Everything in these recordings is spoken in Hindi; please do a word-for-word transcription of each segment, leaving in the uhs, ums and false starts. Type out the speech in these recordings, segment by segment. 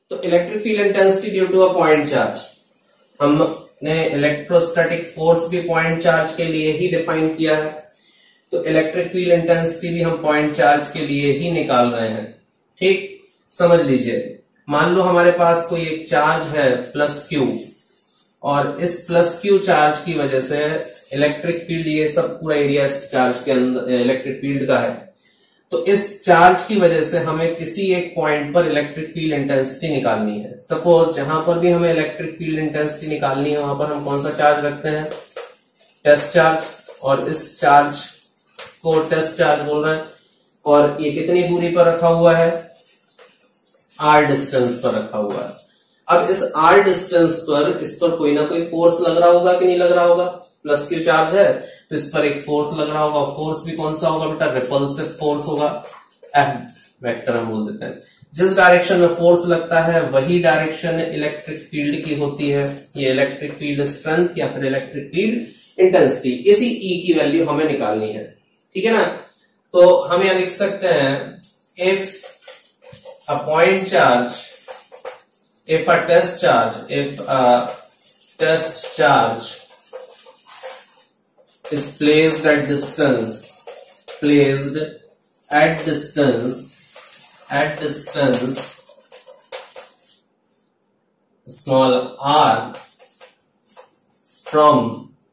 तो electric field intensity due to a point charge, हमने इलेक्ट्रोस्टैटिक फोर्स भी पॉइंट चार्ज के लिए ही डिफाइन किया है, तो इलेक्ट्रिक फील्ड इंटेंसिटी भी हम पॉइंट चार्ज के लिए ही निकाल रहे हैं। ठीक, समझ लीजिए, मान लो हमारे पास कोई एक चार्ज है प्लस क्यू, और इस प्लस क्यू चार्ज की वजह से इलेक्ट्रिक फील्ड, ये सब पूरा एरिया इस चार्ज के अंदर इलेक्ट्रिक फील्ड का है, तो इस चार्ज की वजह से हमें किसी एक पॉइंट पर इलेक्ट्रिक फील्ड इंटेंसिटी निकालनी है। सपोज जहां पर भी हमें इलेक्ट्रिक फील्ड इंटेंसिटी निकालनी है वहां पर हम कौन सा चार्ज रखते हैं, टेस्ट चार्ज, और इस चार्ज को टेस्ट चार्ज बोल रहे हैं, और ये कितनी दूरी पर रखा हुआ है, आर डिस्टेंस पर रखा हुआ है। अब इस आर डिस्टेंस पर इस पर कोई ना कोई फोर्स लग रहा होगा कि नहीं लग रहा होगा, प्लस क्यू चार्ज है तो इस पर एक फोर्स लग रहा होगा, फोर्स भी कौन सा होगा बेटा, रिपल्सिव फोर्स होगा, एफ वेक्टर हम बोल देते हैं। जिस डायरेक्शन में फोर्स लगता है वही डायरेक्शन इलेक्ट्रिक फील्ड की होती है, ये इलेक्ट्रिक फील्ड स्ट्रेंथ या फिर इलेक्ट्रिक फील्ड इंटेंसिटी, इसी ई की वैल्यू हमें निकालनी है। ठीक है ना, तो हम यहां लिख सकते हैं if a point charge, if a test charge, if a test charge is placed at distance, placed at distance, at distance small r from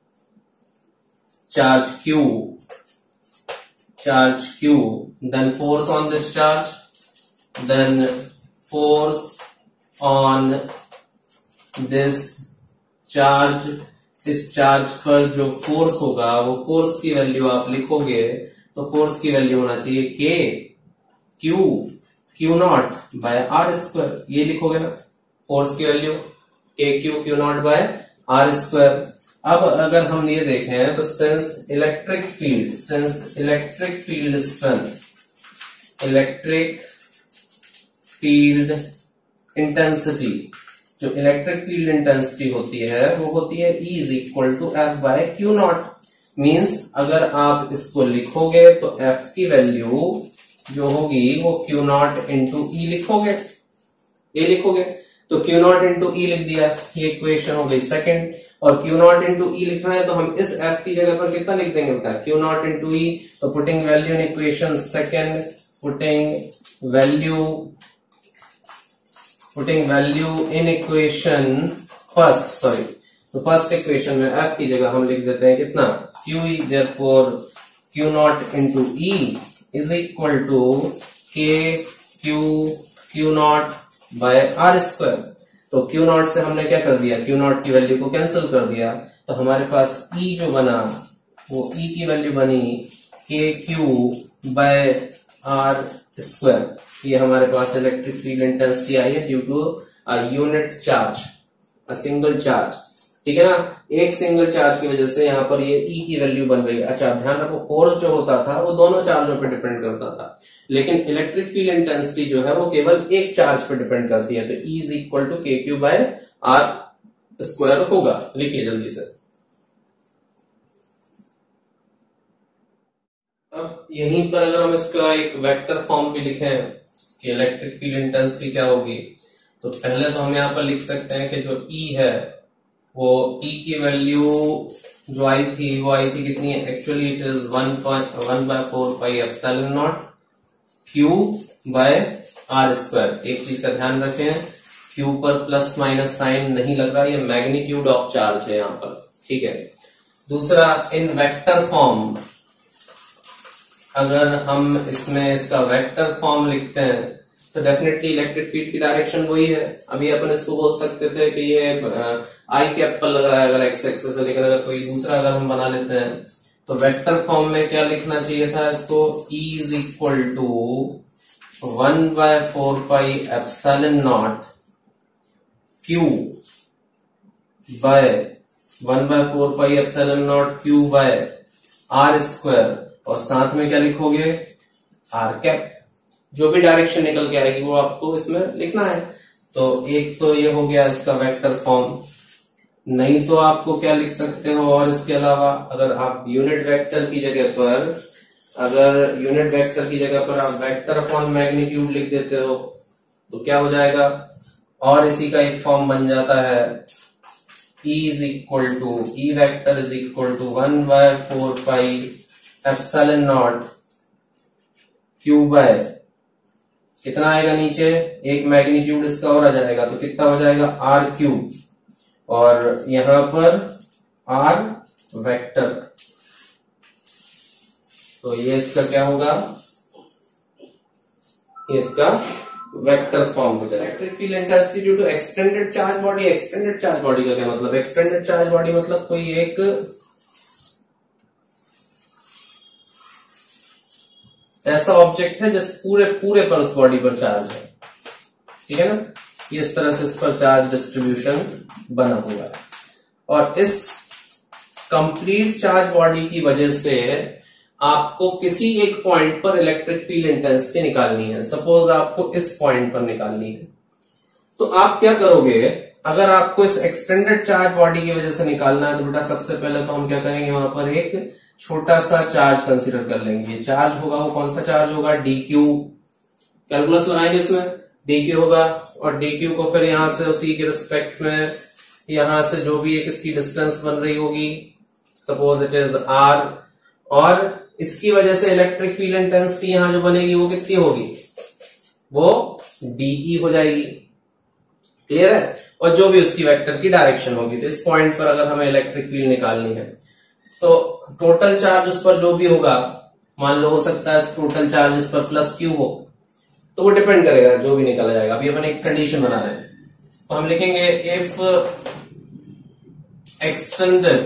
charge q, charge q, then force on this charge, then force on this charge, इस चार्ज पर जो फोर्स होगा वो फोर्स की वैल्यू आप लिखोगे तो फोर्स की वैल्यू होना चाहिए k q q not by r square, ये लिखोगे ना फोर्स की value k q q not by r square. अब अगर हम ये देखें तो since electric field, since electric field strength, electric field intensity, जो इलेक्ट्रिक फील्ड इंटेंसिटी होती है वो होती है E is equal to F by q not. Means अगर आप इसको लिखोगे तो F की वैल्यू जो होगी वो क्यू नॉट इंटू ई लिखोगे, ये लिखोगे तो क्यू नॉट इंटू ई लिख दिया, ये इक्वेशन हो गई सेकंड। और क्यू नॉट इंटू ई लिखना है तो हम इस F की जगह पर कितना लिख देंगे बेटा, क्यू नॉट इंटू ई, तो putting value in equation second, putting value putting value in equation first, sorry, तो फर्स्ट इक्वेशन में f की जगह हम लिख देते हैं कितना, qe, therefore q not into e is equal to k q q not by r square. तो q नॉट से हमने क्या कर दिया, q नॉट की वैल्यू को कैंसिल कर दिया, तो हमारे पास e जो बना वो e की वैल्यू बनी k q by r square. ये हमारे पास इलेक्ट्रिक फील्ड इंटेंसिटी आई है due to a unit charge, a single charge. ठीक है ना, एक सिंगल चार्ज की वजह से यहाँ पर ये E की वैल्यू बन गई। अच्छा ध्यान रखो, फोर्स जो होता था वो दोनों चार्जों पे डिपेंड करता था, लेकिन इलेक्ट्रिक फील्ड इंटेंसिटी जो है वो केवल एक चार्ज पे डिपेंड करती है, तो E is equal to k q by r square होगा। लिखिए जल्दी से। अब यहीं पर अगर हम इसका एक वेक्टर फॉर्म भी लिखें कि इलेक्ट्रिक फील्ड इंटेंसिटी क्या होगी, तो पहले तो हम यहाँ पर लिख सकते हैं कि जो E है वो E की वैल्यू जो आई थी वो आई थी कितनी है, actually it is one one by four pi epsilon not q by r square. एक चीज का ध्यान रखें, क्यू पर प्लस माइनस साइन नहीं लग रहा, ये मैग्नीट्यूड ऑफ चार्ज है यहाँ पर। ठीक है, दूसरा इन वेक्टर फॉर्म, अगर हम इसमें इसका वेक्टर फॉर्म लिखते हैं तो डेफिनेटली इलेक्ट्रिक फील्ड की डायरेक्शन वही है। अभी अपन इसको बोल सकते थे कि ये आई कैप पर लग रहा है अगर एक्स एक्सेस है, लेकिन अगर कोई दूसरा अगर हम बना लेते हैं तो वेक्टर फॉर्म में क्या लिखना चाहिए था इसको, E is equal to one by four pi epsilon not q by one by four pi epsilon not q by r square, और साथ में क्या लिखोगे, आर कैप। जो भी डायरेक्शन निकल के आएगी वो आपको इसमें लिखना है। तो एक तो ये हो गया इसका वेक्टर फॉर्म। नहीं तो आपको क्या लिख सकते हो, और इसके अलावा अगर आप यूनिट वेक्टर की जगह पर अगर यूनिट वेक्टर की जगह पर आप वेक्टर अपॉन मैग्नीट्यूड लिख देते हो तो क्या हो जाएगा, और इसी का एक फॉर्म बन जाता है E is equal to E vector is equal to one by four pi epsilon not q by कितना आएगा नीचे, एक मैग्नीट्यूड इसका और आ जाएगा तो कितना हो जाएगा आर क्यूब, और यहां पर आर वेक्टर, तो ये इसका क्या होगा, ये इसका वेक्टर फॉर्म हो जाएगा। Electric field intensity due to extended charge body. Extended charge body का क्या मतलब, एक्सटेंडेड चार्ज बॉडी मतलब कोई एक ऐसा ऑब्जेक्ट है जिस पूरे पूरे पर उस बॉडी पर चार्ज है, ठीक है ना, इस तरह से इस पर चार्ज डिस्ट्रीब्यूशन बना हुआ है। और इस कंप्लीट चार्ज बॉडी की वजह से आपको किसी एक पॉइंट पर इलेक्ट्रिक फील्ड इंटेंसिटी निकालनी है। सपोज आपको इस पॉइंट पर निकालनी है, तो आप क्या करोगे, अगर आपको इस एक्सटेंडेड चार्ज बॉडी की वजह से निकालना है तो बेटा सबसे पहले तो हम क्या करेंगे, वहां पर एक छोटा सा चार्ज कंसीडर कर लेंगे। चार्ज होगा वो कौन सा चार्ज होगा, डी क्यू, कैलकुलस लगाएंगे इसमें, डी क्यू होगा, और डी क्यू को फिर यहां से उसी के रिस्पेक्ट में यहां से जो भी एक इसकी डिस्टेंस बन रही होगी, सपोज इट इज आर, और इसकी वजह से इलेक्ट्रिक फील्ड इंटेंसिटी यहां जो बनेगी वो कितनी होगी, वो डीई हो जाएगी। क्लियर है, और जो भी उसकी वेक्टर की डायरेक्शन होगी। तो इस पॉइंट पर अगर हमें इलेक्ट्रिक फील्ड निकालनी है तो टोटल चार्ज उस पर जो भी होगा, मान लो हो सकता है टोटल चार्ज इस पर प्लस क्यू हो, तो वो डिपेंड करेगा जो भी निकाला जाएगा। अभी अपन एक कंडीशन बना रहे हैं, तो हम लिखेंगे if extended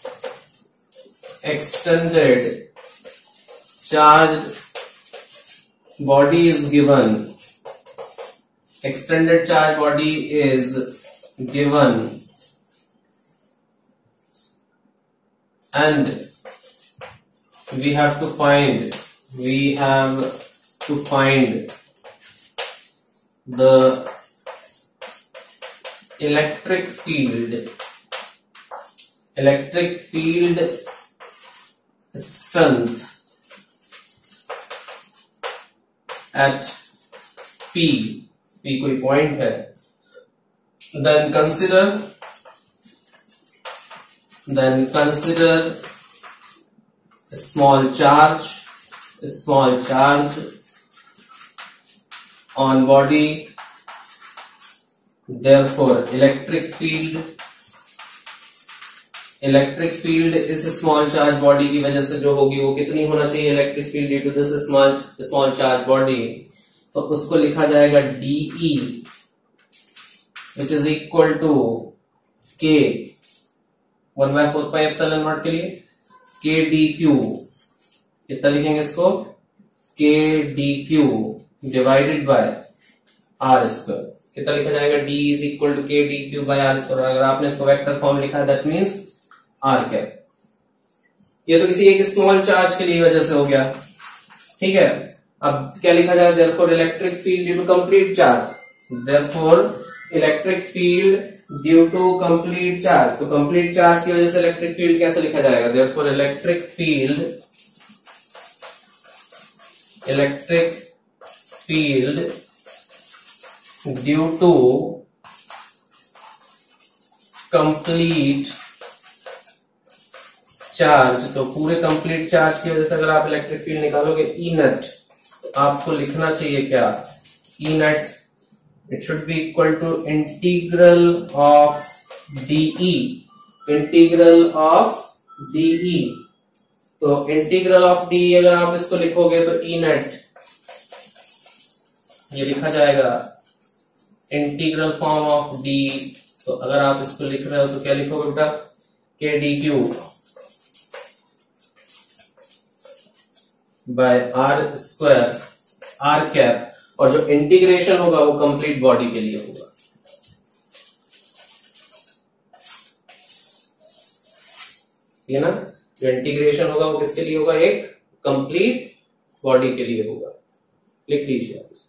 extended charge body is given, extended charge body is given and we have to find we have to find the electric field electric field strength at P, P कोई पॉइंट है, then consider then consider small charge small charge on body, therefore electric field electric field इस स्मॉल चार्ज बॉडी की वजह से जो होगी वो कितनी होना चाहिए, electric field due to this small small charge body, तो उसको लिखा जाएगा d E which is equal to k one by four pi epsilon naught के लिए के डी क्यू, कितना लिखेंगे इसको, k d q divided by r square, कितना लिखा जाएगा, d is equal to k d q by r square. अगर आपने इसको वेक्टर फॉर्म लिखा है दैट मीन्स आर कैप। ये तो किसी एक स्मॉल चार्ज के लिए वजह से हो गया, ठीक है। अब क्या लिखा जाए, therefore electric field due to complete charge, therefore electric field due to complete charge, तो कंप्लीट चार्ज की वजह से इलेक्ट्रिक फील्ड कैसे लिखा जाएगा, therefore electric field electric field due to complete charge, तो पूरे कंप्लीट चार्ज की वजह से अगर आप इलेक्ट्रिक फील्ड निकालोगे ई नेट, तो आपको लिखना चाहिए क्या, E net it should be equal to integral of d E, integral of d E, तो इंटीग्रल ऑफ डीई अगर आप इसको लिखोगे तो ई नेट ये लिखा जाएगा इंटीग्रल फॉर्म ऑफ डी, तो अगर आप इसको लिख रहे हो तो क्या लिखोगे बेटा, k d q by r square r cap, और जो इंटीग्रेशन होगा वो कंप्लीट बॉडी के लिए होगा। ये ना, जो इंटीग्रेशन होगा वो किसके लिए होगा, एक कंप्लीट बॉडी के लिए होगा। लिख लीजिए आप इसको।